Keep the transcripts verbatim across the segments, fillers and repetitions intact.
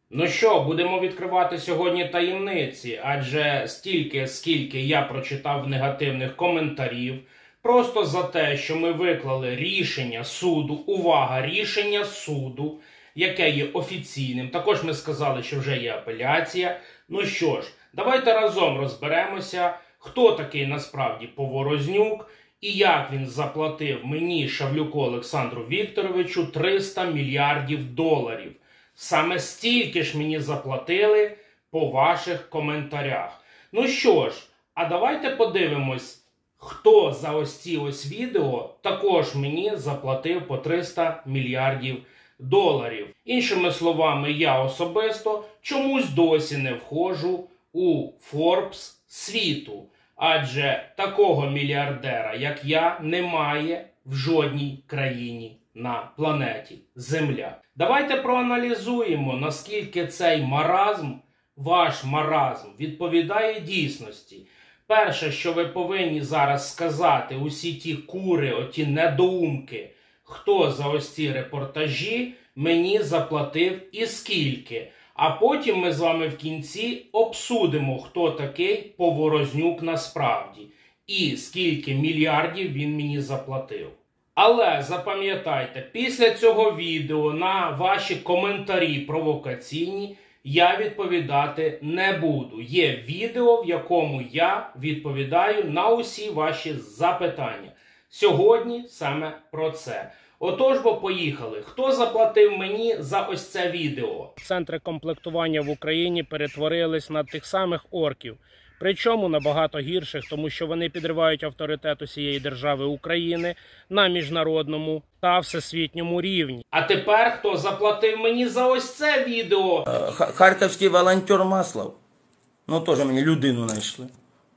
Ну що, будемо відкривати сьогодні таємниці, адже стільки, скільки я прочитав негативних коментарів, просто за те, що ми виклали рішення суду, увага, рішення суду, яке є офіційним. Також ми сказали, що вже є апеляція. Ну що ж, давайте разом розберемося, хто такий насправді Поворознюк і як він заплатив мені, Шавлюку Олександру Вікторовичу, триста мільярдів доларів. Саме стільки ж мені заплатили по ваших коментарях. Ну що ж, а давайте подивимось, хто за ось ці ось відео також мені заплатив по триста мільярдів доларів. Іншими словами, я особисто чомусь досі не входжу у Forbes світу. Адже такого мільярдера, як я, немає в жодній країні на планеті Земля. Давайте проаналізуємо, наскільки цей маразм, ваш маразм, відповідає дійсності. Перше, що ви повинні зараз сказати, усі ті кури, оті недоумки, хто за ось ці репортажі мені заплатив і скільки. А потім ми з вами в кінці обсудимо, хто такий Поворознюк насправді і скільки мільярдів він мені заплатив. Але запам'ятайте, після цього відео на ваші коментарі провокаційні я відповідати не буду. Є відео, в якому я відповідаю на усі ваші запитання. Сьогодні саме про це. Отож, бо поїхали. Хто заплатив мені за ось це відео? Центри комплектування в Україні перетворились на тих самих орків. Причому набагато гірших, тому що вони підривають авторитет усієї держави України на міжнародному та всесвітньому рівні. А тепер хто заплатив мені за ось це відео? Харківський волонтер Маслов. Ну, теж мені людину знайшли.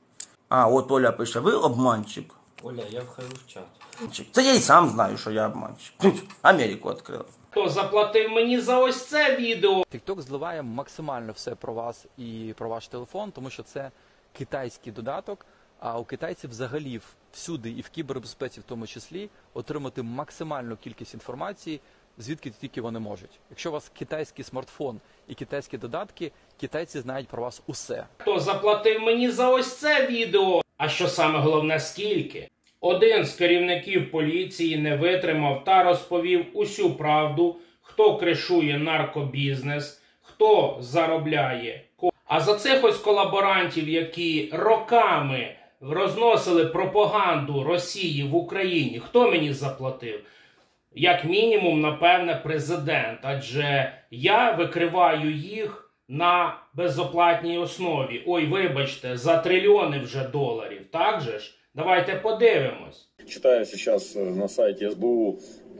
А, от Оля пише, ви обманщик. Оля, я вхожу в чат. Це я і сам знаю, що я обманщик. Америку відкрив. Хто заплатив мені за ось це відео? TikTok зливає максимально все про вас і про ваш телефон, тому що це китайський додаток, а у китайців взагалі всюди і в кібербезпеці в тому числі отримати максимальну кількість інформації, звідки тільки вони можуть. Якщо у вас китайський смартфон і китайські додатки, китайці знають про вас усе. Хто заплатив мені за ось це відео? А що саме головне, скільки? Один з керівників поліції не витримав та розповів усю правду, хто кришує наркобізнес, хто заробляє. А за цих ось колаборантів, які роками розносили пропаганду Росії в Україні, хто мені заплатив? Як мінімум, напевне, президент. Адже я викриваю їх на безоплатній основі. Ой, вибачте, за трильйони вже доларів. Так же ж? Давайте подивимось. Читая сейчас на сайте СБУ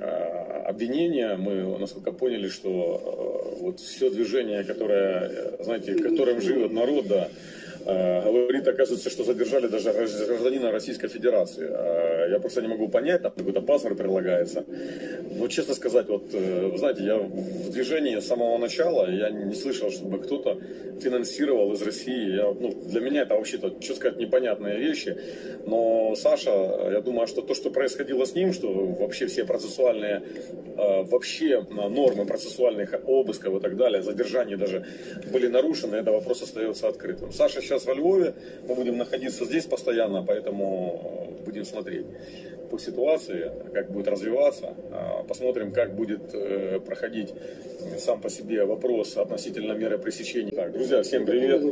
обвинения, мы, насколько поняли, что вот все движение, которое, знаете, которым живет народ, да, говорит, оказывается, что задержали даже гражданина Российской Федерации. Я просто не могу понять, там какой-то паспорт прилагается. Но, честно сказать, вот, вы знаете, я в движении с самого начала, я не слышал, чтобы кто-то финансировал из России. Я, ну, для меня это вообще-то, что сказать, непонятные вещи. Но Саша, я думаю, что то, что происходило с ним, что вообще все процессуальные, вообще нормы процессуальных обысков и так далее, задержания даже были нарушены, это вопрос остается открытым. Саша сейчас во Львове, мы будем находиться здесь постоянно, поэтому будем смотреть по ситуации, как будет развиваться, посмотрим, как будет проходить сам по себе вопрос относительно меры пресечения. Так, друзья, всем привет!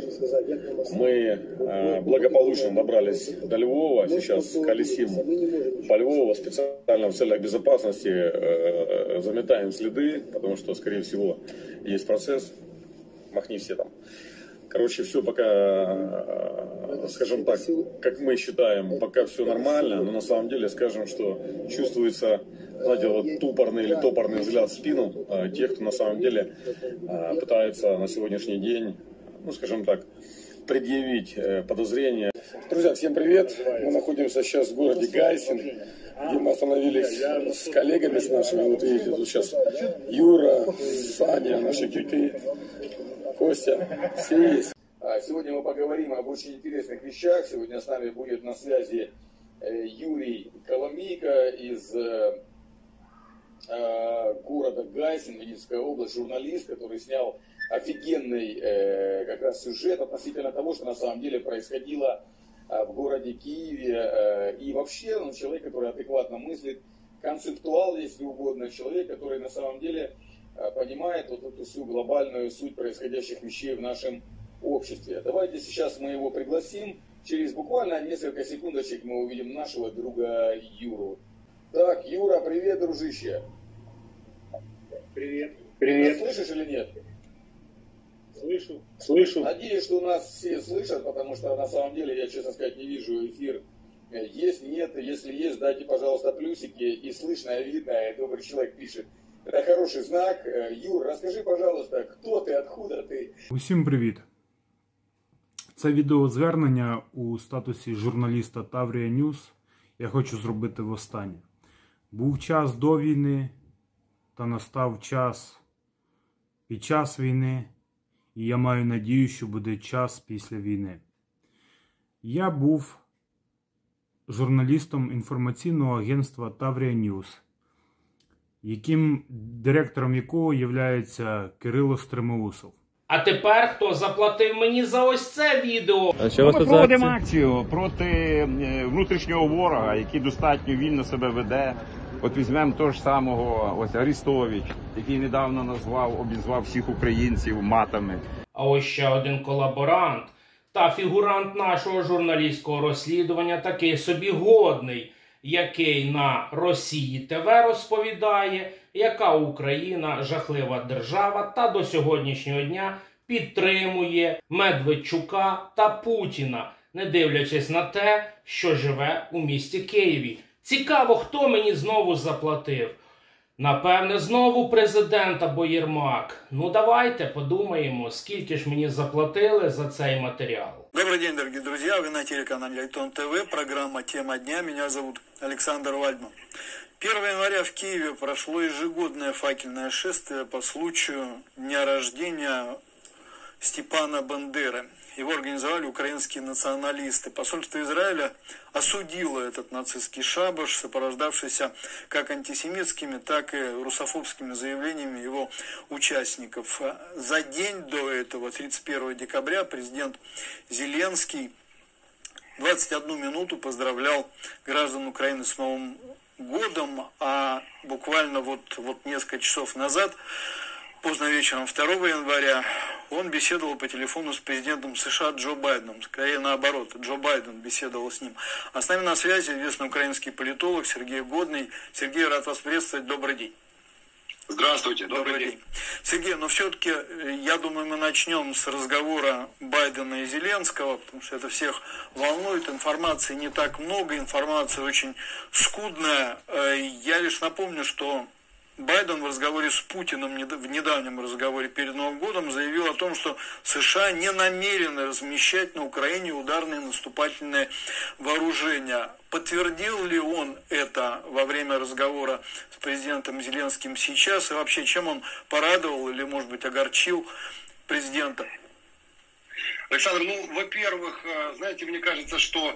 Мы благополучно добрались до Львова, сейчас колесим по Львову, специально в целях безопасности заметаем следы, потому что, скорее всего, есть процесс, махни все там. Короче, все пока, скажем так, как мы считаем, пока все нормально, но на самом деле скажем, что чувствуется, знаете, вот тупорный или топорный взгляд в спину тех, кто на самом деле пытается на сегодняшний день, ну, скажем так, предъявить подозрения. Друзья, всем привет! Мы находимся сейчас в городе Гайсин, где мы остановились с коллегами с нашими. Вот видите, тут сейчас Юра, Саня, наши киты, Костя, все есть. Сегодня мы поговорим об очень интересных вещах. Сегодня с нами будет на связи Юрий Коломейко из города Гайсин, Винницкая область, журналист, который снял офигенный э, как раз сюжет относительно того, что на самом деле происходило э, в городе Киеве. Э, и вообще, ну, человек, который адекватно мыслит, концептуал, если угодно, человек, который на самом деле э, понимает вот эту всю глобальную суть происходящих вещей в нашем обществе. Давайте сейчас мы его пригласим. Через буквально несколько секундочек мы увидим нашего друга Юру. Так, Юра, привет, дружище. Привет. Привет. Ты слышишь или нет? Слышу. Слышу. Надеюсь, что нас все слышат, потому что на самом деле я, честно сказать, не вижу эфир. Есть, нет, если есть, дайте, пожалуйста, плюсики. И слышно, и видно, и добрый человек пишет. Это хороший знак. Юр, расскажи, пожалуйста, кто ты, откуда ты? Усім привіт. Це відеозвернення у статусі журналіста Таврія Ньюс я хочу зробити востаннє. Був час до війни, та настав час під час війни, і я маю надію, що буде час після війни. Я був журналістом інформаційного агентства Таврія Ньюс, яким директором якого є Кирило Стремоусов. А тепер хто заплатив мені за ось це відео? Ми проводимо акцію проти внутрішнього ворога, який достатньо вільно себе веде. От візьмемо того ж самого ось Арестович, який недавно назвав, обізвав всіх українців матами. А ось ще один колаборант та фігурант нашого журналістського розслідування, такий собі годний, який на Росії ТВ розповідає, яка Україна жахлива держава та до сьогоднішнього дня підтримує Медведчука та Путіна, не дивлячись на те, що живе у місті Києві. Цікаво, хто мені знову заплатив? Напевне, знову президент або Єрмак. Ну давайте подумаємо, скільки ж мені заплатили за цей матеріал. Добрый день, дорогие друзья. Вы на телеканале Айтон ТВ. Программа «Тема дня». Меня зовут Александр Вальдман. первого января в Киеве прошло ежегодное факельное шествие по случаю дня рождения Степана Бандеры. Его организовали украинские националисты. Посольство Израиля осудило этот нацистский шабаш, сопровождавшийся как антисемитскими, так и русофобскими заявлениями его участников. За день до этого, тридцать первого декабря, президент Зеленский двадцать одну минуту поздравлял граждан Украины с Новым годом, а буквально вот, вот несколько часов назад, поздно вечером второго января, он беседовал по телефону с президентом США Джо Байденом. Скорее наоборот, Джо Байден беседовал с ним. А с нами на связи известный украинский политолог Сергей Годный. Сергей, рад вас приветствовать. Добрый день. Здравствуйте, добрый, добрый день. день. Сергей, но все-таки, я думаю, мы начнем с разговора Байдена и Зеленского, потому что это всех волнует. Информации не так много, информация очень скудная. Я лишь напомню, что Байден в разговоре с Путиным, в недавнем разговоре перед Новым годом, заявил о том, что США не намерены размещать на Украине ударные наступательные вооружения. Подтвердил ли он это во время разговора с президентом Зеленским сейчас? И вообще, чем он порадовал или, может быть, огорчил президента? Александр, ну, во-первых, знаете, мне кажется, что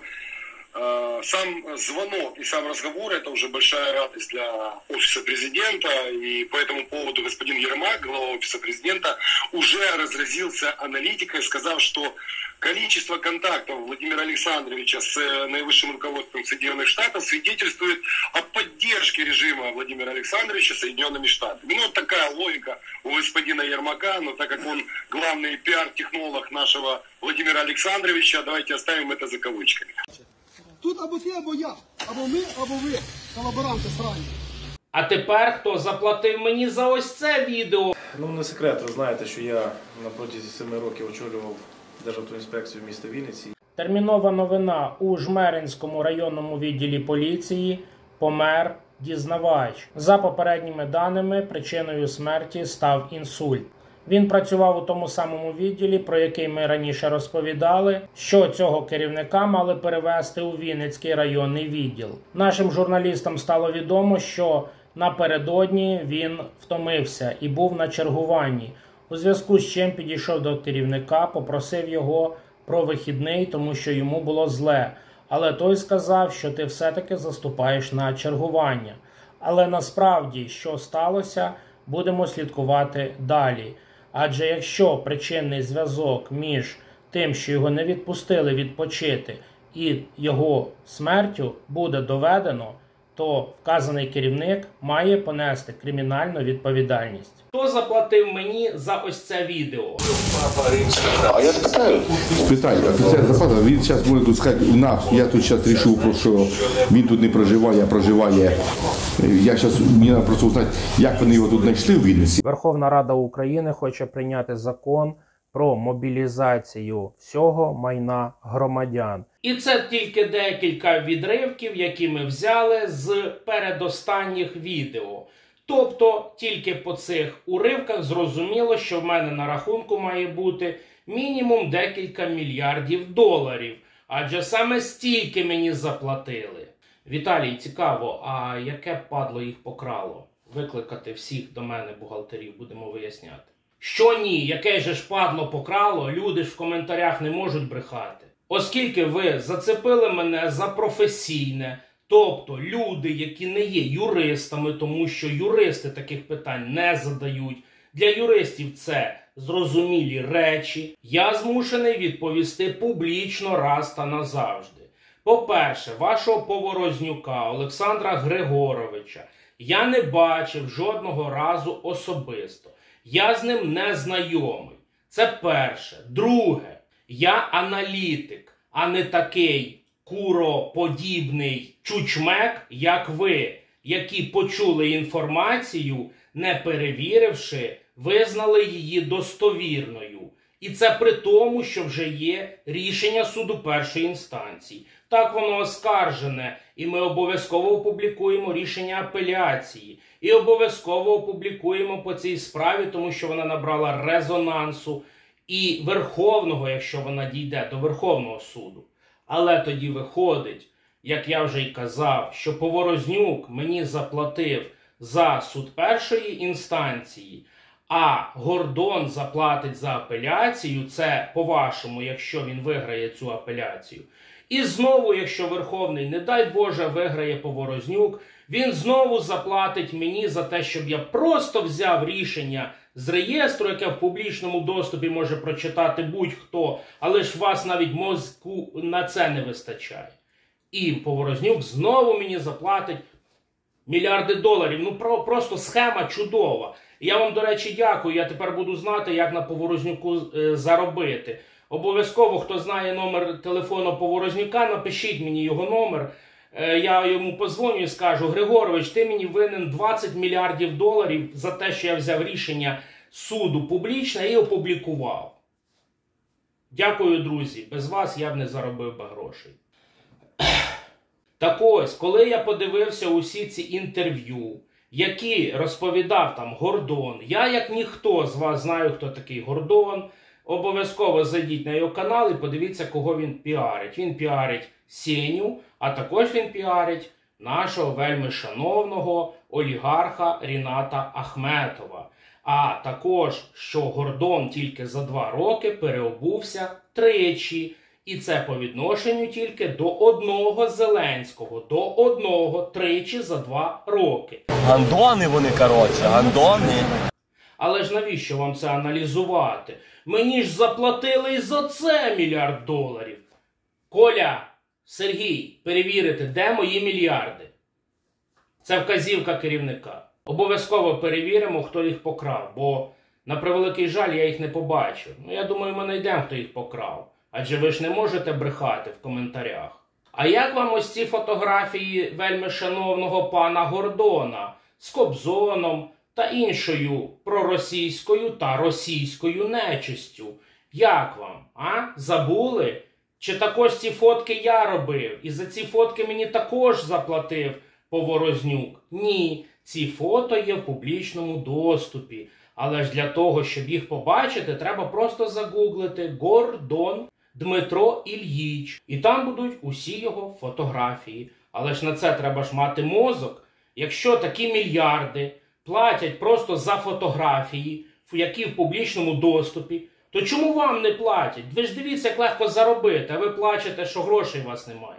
сам звонок и сам разговор – это уже большая радость для офиса президента. И по этому поводу господин Ермак, глава офиса президента, уже разразился аналитикой, сказав, что количество контактов Владимира Александровича с наивысшим руководством Соединенных Штатов свидетельствует о поддержке режима Владимира Александровича Соединенными Штатами. Ну, вот такая логика у господина Ермака, но так как он главный пиар-технолог нашего Владимира Александровича, давайте оставим это за кавычками. Тут або ти, або я, або ми, або ви, колаборанти срані. А тепер хто заплатив мені за ось це відео? Ну, не секрет, ви знаєте, що я на протязі семи років очолював Державтоінспекцію міста Вінниці. Термінова новина: у Жмеринському районному відділі поліції помер дізнавач. За попередніми даними, причиною смерті став інсульт. Він працював у тому самому відділі, про який ми раніше розповідали, що цього керівника мали перевести у Вінницький районний відділ. Нашим журналістам стало відомо, що напередодні він втомився і був на чергуванні, у зв'язку з чим підійшов до керівника, попросив його про вихідний, тому що йому було зле. Але той сказав, що ти все-таки заступаєш на чергування. Але насправді, що сталося, будемо слідкувати далі. Адже якщо причинний зв'язок між тим, що його не відпустили відпочити, і його смертю буде доведено, то вказаний керівник має понести кримінальну відповідальність. Хто заплатив мені за ось це відео? А я спитаю. Спитаю, офіцер заплатив, він зараз може тут сказати, у нас, я тут зараз вирішив, що він тут не проживає, а проживає. Я зараз, мені треба просто узнати, як вони його тут знайшли в Вінниці. Верховна Рада України хоче прийняти закон про мобілізацію всього майна громадян. І це тільки декілька відривків, які ми взяли з передостанніх відео. Тобто, тільки по цих уривках зрозуміло, що в мене на рахунку має бути мінімум декілька мільярдів доларів. Адже саме стільки мені заплатили. Віталій, цікаво, а яке падло їх покрало? Викликати всіх до мене бухгалтерів, будемо виясняти. Що ні, яке же ж падло покрало, люди ж в коментарях не можуть брехати. Оскільки ви зацепили мене за професійне, тобто люди, які не є юристами, тому що юристи таких питань не задають, для юристів це зрозумілі речі, я змушений відповісти публічно раз та назавжди. По-перше, вашого Поворознюка Олександра Григоровича я не бачив жодного разу особисто. Я з ним не знайомий. Це перше. Друге, я аналітик, а не такий куроподібний чучмек, як ви, які почули інформацію, не перевіривши, визнали її достовірною. І це при тому, що вже є рішення суду першої інстанції. Так воно оскаржене, і ми обов'язково опублікуємо рішення апеляції. І обов'язково опублікуємо по цій справі, тому що вона набрала резонансу і Верховного, якщо вона дійде до Верховного суду. Але тоді виходить, як я вже й казав, що Поворознюк мені заплатив за суд першої інстанції, а Гордон заплатить за апеляцію, це по-вашому, якщо він виграє цю апеляцію. І знову, якщо Верховний, не дай Боже, виграє Поворознюк, він знову заплатить мені за те, щоб я просто взяв рішення з реєстру, яке в публічному доступі може прочитати будь-хто, але ж вас навіть мозку на це не вистачає. І Поворознюк знову мені заплатить мільярди доларів. Ну про, просто схема чудова. Я вам, до речі, дякую. Я тепер буду знати, як на Поворознюку е, заробити. Обов'язково, хто знає номер телефону Поворознюка, напишіть мені його номер. Е, я йому позвоню і скажу: Григорович, ти мені винен двадцять мільярдів доларів за те, що я взяв рішення суду публічне і опублікував. Дякую, друзі. Без вас я б не заробив би грошей. Так ось, коли я подивився усі ці інтерв'ю, які розповідав там Гордон, я, як ніхто з вас, знаю, хто такий Гордон, обов'язково зайдіть на його канал і подивіться, кого він піарить. Він піарить Сеню, а також він піарить нашого вельми шановного олігарха Ріната Ахметова. А також, що Гордон тільки за два роки переобувся тричі. І це по відношенню тільки до одного Зеленського. До одного тричі за два роки. Гандони вони, коротше, гандони. Але ж навіщо вам це аналізувати? Мені ж заплатили і за це мільярд доларів. Коля, Сергій, перевірите, де мої мільярди? Це вказівка керівника. Обов'язково перевіримо, хто їх покрав, бо, на превеликий жаль, я їх не побачив. Ну, я думаю, ми знайдемо, хто їх покрав. Адже ви ж не можете брехати в коментарях. А як вам ось ці фотографії вельми шановного пана Гордона з Кобзоном та іншою проросійською та російською нечистю? Як вам? А? Забули? Чи також ці фотки я робив? І за ці фотки мені також заплатив Поворознюк? Ні, ці фото є в публічному доступі. Але ж для того, щоб їх побачити, треба просто загуглити Гордон Дмитро Ільїч. І там будуть усі його фотографії. Але ж на це треба ж мати мозок. Якщо такі мільярди платять просто за фотографії, які в публічному доступі, то чому вам не платять? Ви ж дивіться, як легко заробити, а ви плачете, що грошей у вас немає.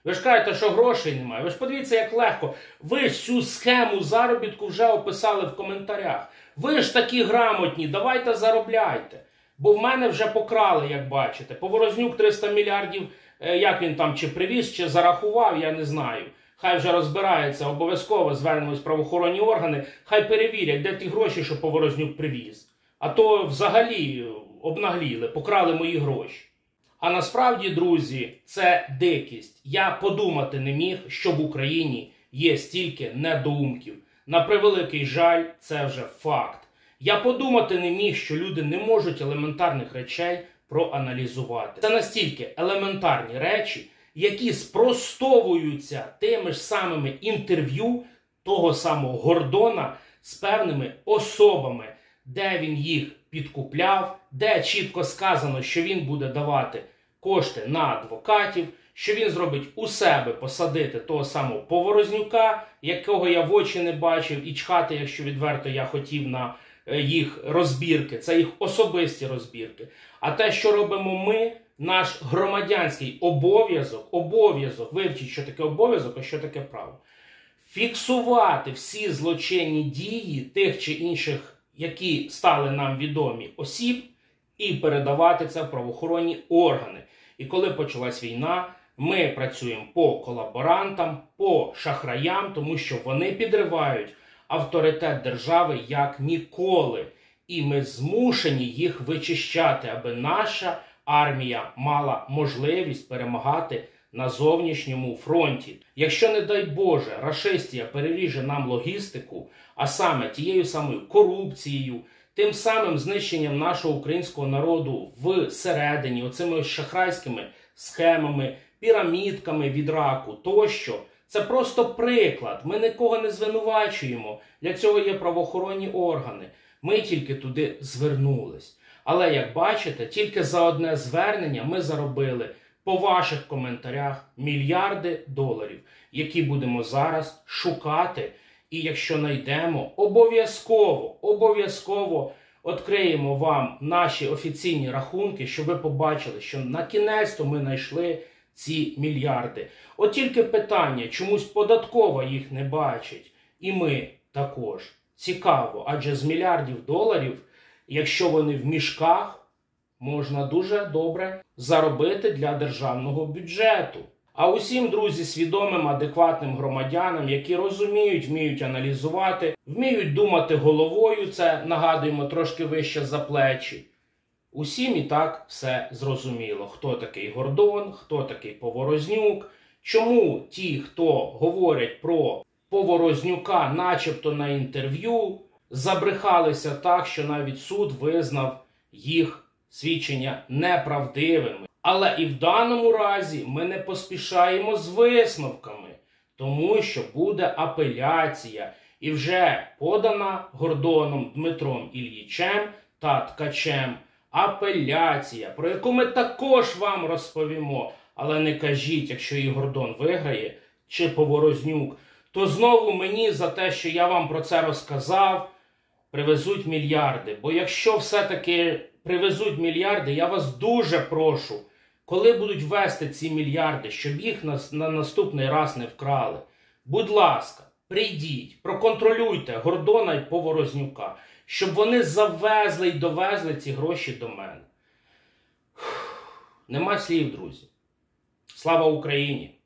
Ви ж кажете, що грошей немає. Ви ж подивіться, як легко. Ви всю схему заробітку вже описали в коментарях. Ви ж такі грамотні, давайте заробляйте. Бо в мене вже покрали, як бачите. Поворознюк триста мільярдів, як він там, чи привіз, чи зарахував, я не знаю. Хай вже розбирається, обов'язково звернемось в правоохоронні органи, хай перевірять, де ті гроші, що Поворознюк привіз. А то взагалі обнагліли, покрали мої гроші. А насправді, друзі, це дикість. Я подумати не міг, що в Україні є стільки недоумків. На превеликий жаль, це вже факт. Я подумати не міг, що люди не можуть елементарних речей проаналізувати. Це настільки елементарні речі, які спростовуються тими ж самими інтерв'ю того самого Гордона з певними особами, де він їх підкупляв, де чітко сказано, що він буде давати кошти на адвокатів, що він зробить усе, аби посадити того самого Поворознюка, якого я в очі не бачив, і чхати, якщо відверто я хотів, на їх розбірки. Це їх особисті розбірки. А те, що робимо ми, наш громадянський обов'язок, обов'язок, вивчіть, що таке обов'язок, а що таке право. Фіксувати всі злочинні дії тих чи інших, які стали нам відомі осіб, і передавати це в правоохоронні органи. І коли почалась війна, ми працюємо по колаборантам, по шахраям, тому що вони підривають авторитет держави як ніколи. І ми змушені їх вичищати, аби наша армія мала можливість перемагати на зовнішньому фронті. Якщо, не дай Боже, рашистія переріже нам логістику, а саме тією самою корупцією, тим самим знищенням нашого українського народу всередині, оцими шахрайськими схемами, пірамідками від раку тощо, це просто приклад. Ми нікого не звинувачуємо. Для цього є правоохоронні органи. Ми тільки туди звернулись. Але, як бачите, тільки за одне звернення ми заробили по ваших коментарях мільярди доларів, які будемо зараз шукати. І якщо знайдемо, обов'язково, обов'язково відкриємо вам наші офіційні рахунки, щоб ви побачили, що на кінець-то ми знайшли ці мільярди. От тільки питання, чомусь податкова їх не бачить. І ми також. Цікаво, адже з мільярдів доларів, якщо вони в мішках, можна дуже добре заробити для державного бюджету. А усім, друзі, свідомим, адекватним громадянам, які розуміють, вміють аналізувати, вміють думати головою, це, нагадуємо, трошки вище за плечі. Усім і так все зрозуміло. Хто такий Гордон, хто такий Поворознюк, чому ті, хто говорять про Поворознюка начебто на інтерв'ю, забрехалися так, що навіть суд визнав їх свідчення неправдивими. Але і в даному разі ми не поспішаємо з висновками, тому що буде апеляція і вже подана Гордоном Дмитром Ільїчем та Ткачем апеляція, про яку ми також вам розповімо. Але не кажіть, якщо і Гордон виграє, чи Поворознюк, то знову мені за те, що я вам про це розказав, привезуть мільярди. Бо якщо все-таки привезуть мільярди, я вас дуже прошу, коли будуть вести ці мільярди, щоб їх на, на наступний раз не вкрали, будь ласка, прийдіть, проконтролюйте Гордона і Поворознюка, щоб вони завезли і довезли ці гроші до мене. Нема слів, друзі. Слава Україні!